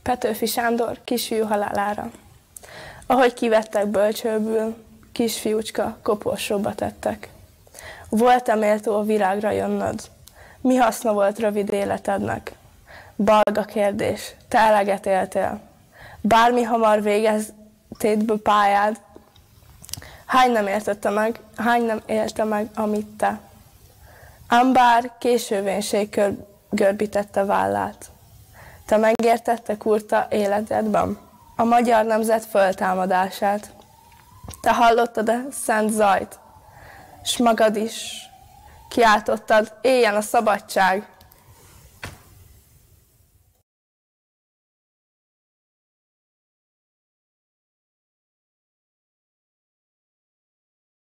Petőfi Sándor kisfiú halálára. Ahogy kivettek bölcsőből, kisfiúcska koporsóba tettek. Volt-e méltó a virágra jönnöd? Mi haszna volt rövid életednek? Balga kérdés, te eleget éltél. Bármi hamar végeztétből pályád, hány nem élte meg, amit te? Ám bár késővénység görbítette vállát. Te megértette kurta életedben a magyar nemzet föltámadását. Te hallottad a szent zajt, s magad is kiáltottad, éljen a szabadság!